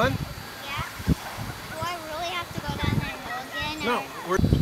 Fun? Yeah. Do I really have to go down there and go again? No. Or?